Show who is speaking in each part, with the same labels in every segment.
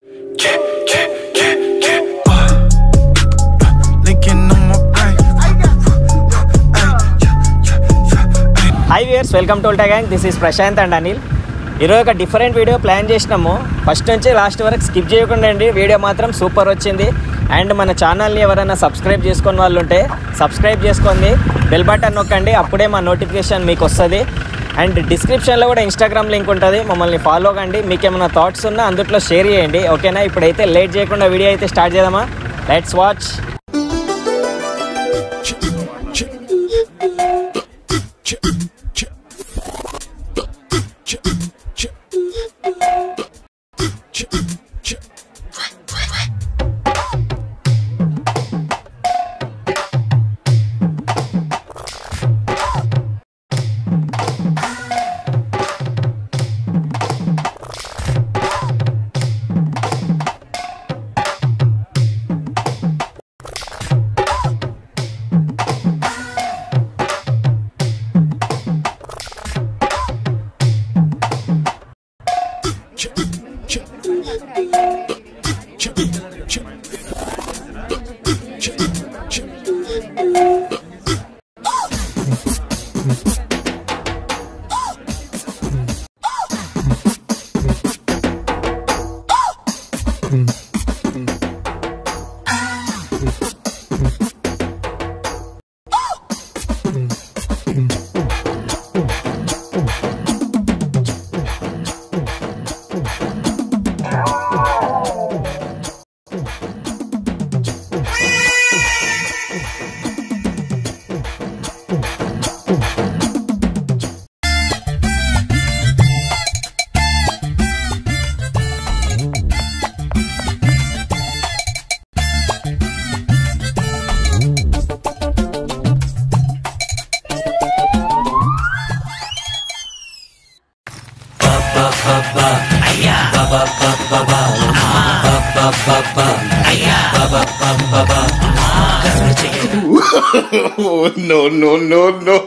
Speaker 1: Hi viewers, welcome to Ulta gang. This is Prashanth and Anil. ఈరోజు ఒక different video plan చేసినాము. First నుంచి last వరకు skip చేయకుండా అండి. వీడియో మాత్రం సూపర్ వచ్చింది. అండ్ మన ఛానల్ని ఎవరైనా సబ్స్క్రైబ్ చేసుకుని వాళ్ళు ఉంటే సబ్స్క్రైబ్ చేసుకోండి, బెల్ బటన్ నొక్కండి, అప్పుడే మా నోటిఫికేషన్ మీకు వస్తుంది. అండ్ డిస్క్రిప్షన్లో కూడా ఇన్స్టాగ్రామ్ లింక్ ఉంటుంది, మమ్మల్ని ఫాలో కండి. మీకు ఏమైనా థాట్స్ ఉన్నా అందులో షేర్ చేయండి, ఓకేనా? ఇప్పుడైతే లేట్ చేయకుండా వీడియో అయితే స్టార్ట్ చేద్దామా? Let's watch.
Speaker 2: Oh, no.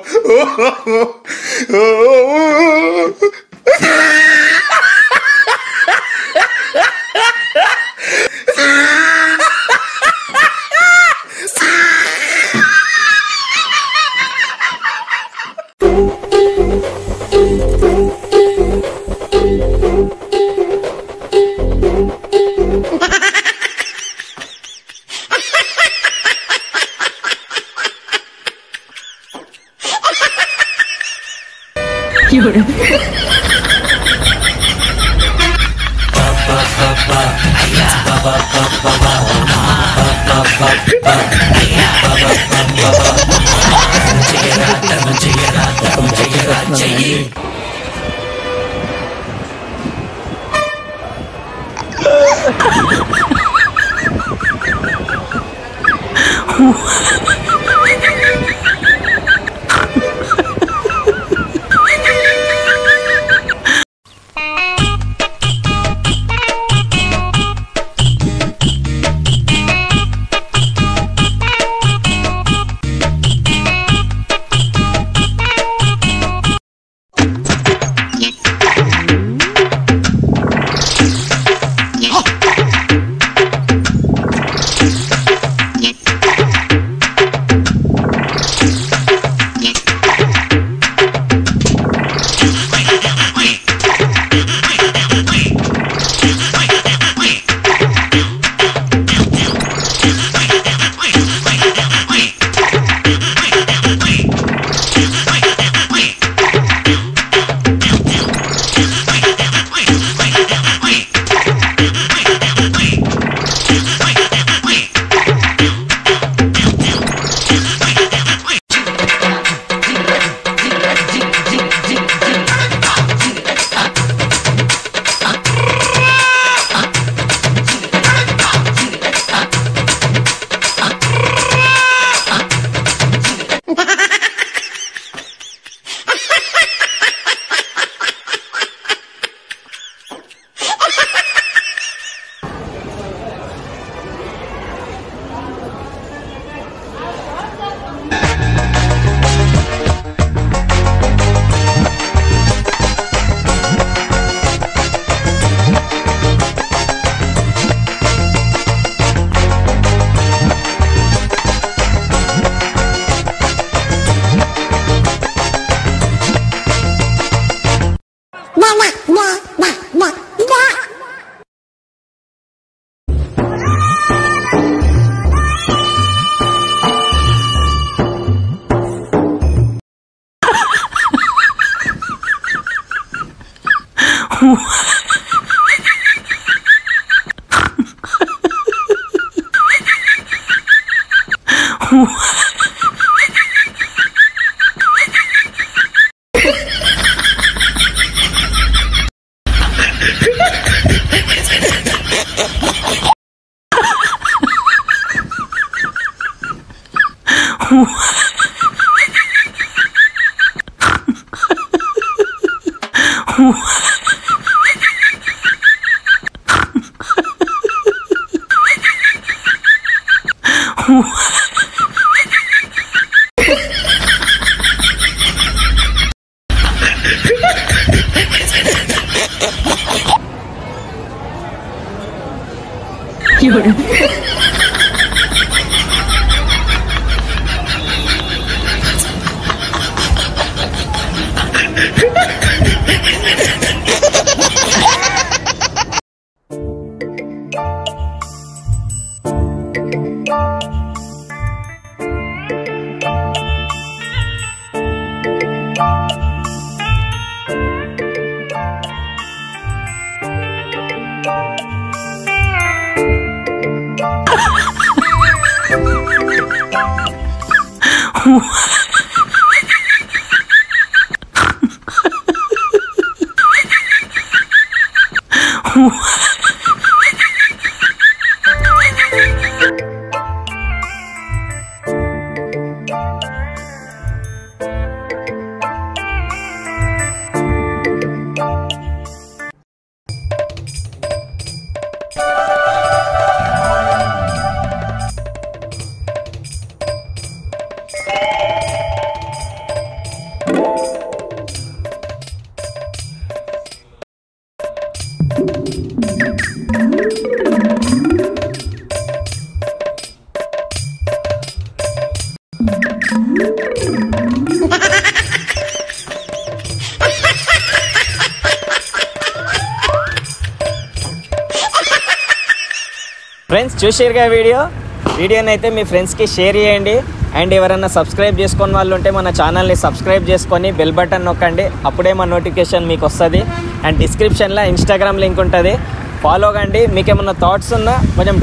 Speaker 1: Friends చూసారుగా వీడియోని అయితే మీ ఫ్రెండ్స్కి షేర్ చేయండి. అండ్ ఎవరైనా సబ్స్క్రైబ్ చేసుకున్న వాళ్ళు ఉంటే మన ఛానల్ని సబ్స్క్రైబ్ చేసుకొని బెల్ బటన్ నొక్కండి, అప్పుడే మన నోటిఫికేషన్ మీకు వస్తుంది. అండ్ డిస్క్రిప్షన్లో ఇన్స్టాగ్రామ్ లింక్ ఉంటుంది, ఫాలో కండి. మీకు ఏమన్నా థాట్స్ ఉన్నా, కొంచెం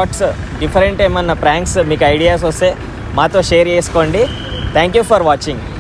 Speaker 1: డిఫరెంట్ ఏమన్నా ప్రాంక్స్ మీకు ఐడియాస్ వస్తే మాతో షేర్ చేసుకోండి. Thank you for watching.